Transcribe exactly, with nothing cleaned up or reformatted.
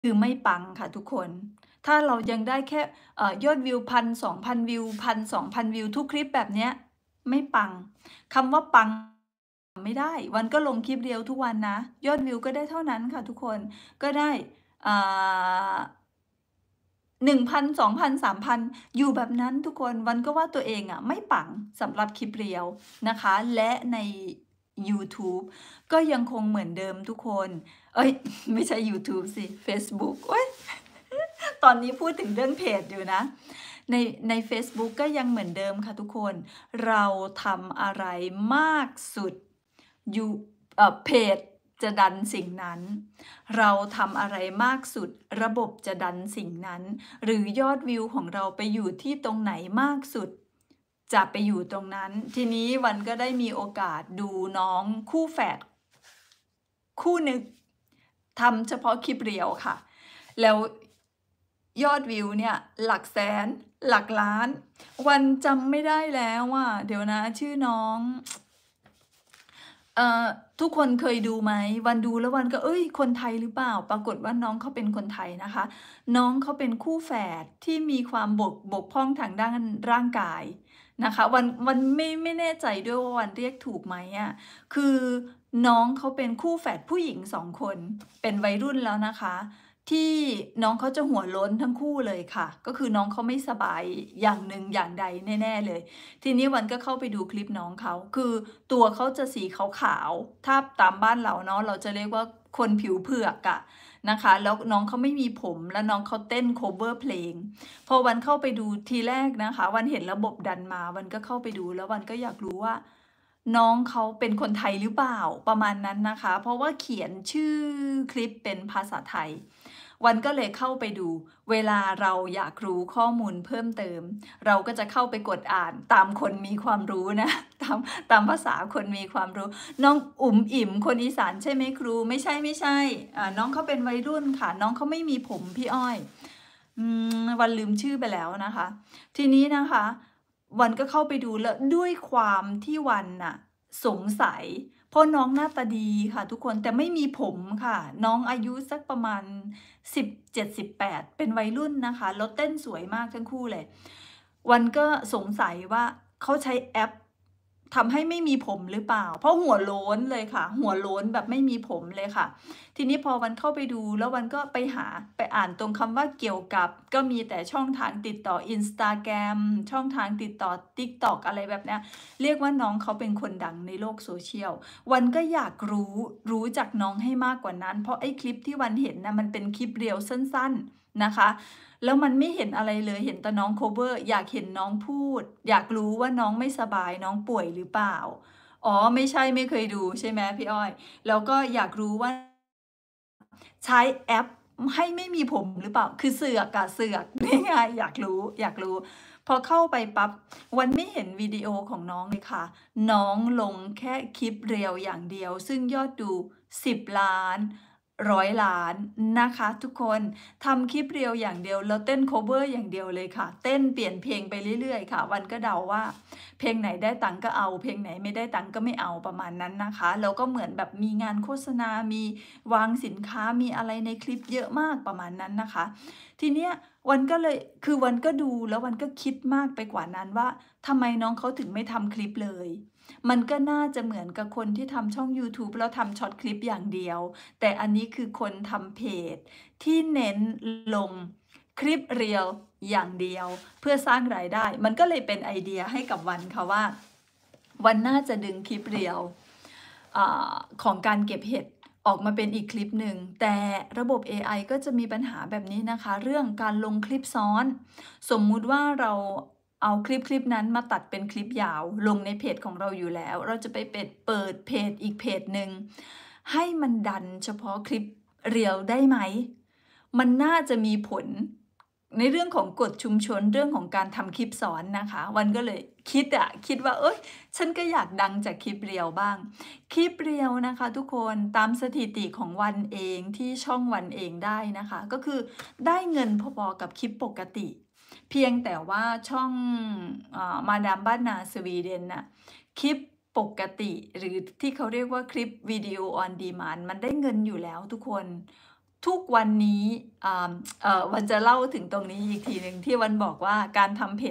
คือไม่ปังค่ะทุกคน ถ้าเรายังได้แค่เอ่อยอดวิว หนึ่งพันสองพัน วิว หนึ่งพันสองพัน วิวทุกคลิปแบบเนี้ยไม่ปัง คำว่าปังไม่ได้ วันก็ลงคลิปเดียวทุกวันนะ ยอดวิวก็ได้เท่านั้นค่ะทุกคน ก็ได้ อ่า หนึ่งพัน สองพัน สามพัน อยู่แบบนั้นทุกคน วันก็ว่าตัวเองอะไม่ปังสำหรับคลิป Reels นะคะ และในยูทูบก็ยังคงเหมือนเดิมทุกคน เอ๊ย ไม่ใช่ยูทูบสิ เฟซบุ๊ก โอ๊ย ตอนนี้พูดถึงเรื่องเพจอยู่นะ ใน ในเฟซบุ๊กก็ยังเหมือนเดิมค่ะทุกคน เราทำอะไรมากสุด ยู เอ่อ เพจจะดันสิ่งนั้น เราทำอะไรมากสุด ระบบจะดันสิ่งนั้น หรือยอดวิวของเราไปอยู่ที่ตรงไหนมากสุด จะไปอยู่ตรงนั้น ทีนี้วันก็ได้มีโอกาสดูน้องคู่แฝด คู่หนึ่ง ทำเฉพาะคลิป Reels ค่ะ แล้วยอดวิวเนี่ยหลักแสน หลักล้าน วันจำไม่ได้แล้วอะ เดี๋ยวนะ ชื่อน้อง เอ่อ ทุกคนเคยดูไหม? วันดูแล้ววันก็ เอ๊ย คนไทยหรือเปล่า? ปรากฏว่าน้องเขาเป็นคนไทยนะคะ น้องเขาเป็นคู่แฝดที่มีความบก บกพร่องทางด้านร่างกายนะคะ วัน วันไม่ ไม่แน่ใจด้วยว่าวันเรียกถูกไหมอะ คือน้องเขาเป็นคู่แฝดผู้หญิง สอง คน เป็นวัยรุ่นแล้วนะคะ ที่น้องเขาจะหัวโล้นทั้งคู่เลยค่ะ ก็คือน้องเขาไม่สบายอย่างหนึ่งอย่างใดแน่ ๆ เลย ทีนี้วันก็เข้าไปดูคลิปน้องเขา คือตัวเขาจะสีขาว ๆ ถ้าตามบ้านเราเนาะ เราจะเรียกว่าคนผิวเผือกอะนะคะ แล้วน้องเขาไม่มีผม แล้วน้องเขาเต้น คัฟเวอร์ เพลง พอวันเข้าไปดูทีแรกนะคะ วันเห็นระบบดันมา วันก็เข้าไปดู แล้ววันก็อยากรู้ว่า น้องเขาเป็นคนไทยหรือเปล่า? ประมาณนั้นนะคะ เพราะว่าเขียนชื่อคลิปเป็นภาษาไทย วันก็เลยเข้าไปดู เวลาเราอยากรู้ข้อมูลเพิ่มเติม เราก็จะเข้าไปกดอ่านตามคนมีความรู้นะ ตาม ตามภาษาคนมีความรู้ น้องอุ๋มอิ๋ม คนอีสานใช่ไหมครู? ไม่ใช่ ๆ อ่า น้องเขาเป็นวัยรุ่นค่ะ น้องเขาไม่มีผมพี่อ้อย อืม วันลืมชื่อไปแล้วนะคะ ทีนี้นะคะ วันก็เข้าไปดู แล้วด้วยความที่วันน่ะสงสัย เพราะน้องหน้าตาดีค่ะทุกคน แต่ไม่มีผมค่ะ น้องอายุสักประมาณ สิบเจ็ดสิบแปด เป็นวัยรุ่นนะคะ แล้วเต้นสวยมากทั้งคู่เลย วันก็สงสัยว่าเขาใช้แอปทำให้ไม่มีผมหรือเปล่า? เพราะหัวโล้นเลยค่ะ หัวโล้นแบบไม่มีผมเลยค่ะ ทีนี้พอวันเข้าไปดู แล้ววันก็ไปหา ไปอ่านตรงคำว่าเกี่ยวกับ ก็มีแต่ช่องทางติดต่อ Instagram ช่องทางติดต่อ TikTok อะไรแบบเนี้ย เรียกว่าน้องเขาเป็นคนดังในโลก Social วันก็อยากรู้ รู้จักน้องให้มากกว่านั้น เพราะไอ้คลิปที่วันเห็นน่ะมันเป็นคลิป Reels สั้น ๆ นะคะ แล้วมันไม่เห็นอะไรเลย เห็นแต่น้อง คัฟเวอร์ อยากเห็นน้องพูด อยากรู้ว่าน้องไม่สบาย น้องป่วยหรือเปล่า? อ๋อ ไม่ใช่ ไม่เคยดูใช่ไหมพี่อ้อย? แล้วก็อยากรู้ว่า ใช้แอปให้ไม่มีผมหรือเปล่า? คือเสือกอะ เสือก ง่าย ๆ อยากรู้ อยากรู้ พอเข้าไปปั๊บ วันไม่เห็นวิดีโอของน้องเลยค่ะ น้องลงแค่คลิป Reels อย่างเดียว ซึ่งยอดดู สิบ ล้าน ร้อย ล้านนะคะทุกคน ทำคลิป Reels อย่างเดียว แล้วเต้น คัฟเวอร์ อย่างเดียวเลยค่ะ เต้นเปลี่ยนเพลงไปเรื่อย ๆ ค่ะ วันก็เดาว่า เพลงไหนได้ตังค์ก็เอา เพลงไหนไม่ได้ตังค์ก็ไม่เอา ประมาณนั้นนะคะ แล้วก็เหมือนแบบมีงานโฆษณา มีวางสินค้า มีอะไรในคลิปเยอะมาก ประมาณนั้นนะคะ ทีเนี้ยวันก็เลย คือวันก็ดู แล้ววันก็คิดมากไปกว่านั้นว่า ทำไมน้องเขาถึงไม่ทำคลิปเลย? มันก็น่าจะเหมือนกับคนที่ทำช่องยูทูบ แล้วทำช็อตคลิปอย่างเดียว แต่อันนี้คือคนทำเพจที่เน้น ลงคลิป Reels อย่างเดียว เพื่อสร้างรายได้ มันก็เลยเป็นไอเดียให้กับวันค่ะว่า วันน่าจะดึงคลิป Reels อ่า ของการเก็บเห็ดออกมาเป็นอีกคลิปหนึ่ง แต่ระบบเอไอก็จะมีปัญหาแบบนี้นะคะ เรื่องการลงคลิปซ้อน สมมุติว่าเราเอาคลิป ๆ นั้นมาตัดเป็นคลิปยาวลงในเพจของเราอยู่แล้ว เราจะไปเป็ด เปิดเพจอีกเพจหนึ่ง ให้มันดันเฉพาะคลิป Reels ได้ไหม? มันน่าจะมีผลในเรื่องของกฎชุมชน เรื่องของการทำคลิปซ้อนนะคะ วันก็เลยคิดอะ คิดว่า เอ๊ย ฉันก็อยากดังจากคลิป Reels บ้าง คลิป Reels นะคะทุกคน ตามสถิติของวันเองที่ช่องวันเองได้นะคะ ก็คือได้เงินพอ ๆ กับคลิปปกติ เพียงแต่ว่าช่อง อ่า มาดามบ้านนาสวีเดนน่ะ คลิปปกติ หรือที่เขาเรียกว่าคลิปวิดีโอ on demand มันได้เงินอยู่แล้วทุกคนทุกวันนี้ อ่า เอ่อ วันจะเล่าถึงตรงนี้อีกทีหนึ่ง ที่วันบอกว่าการทำเพจ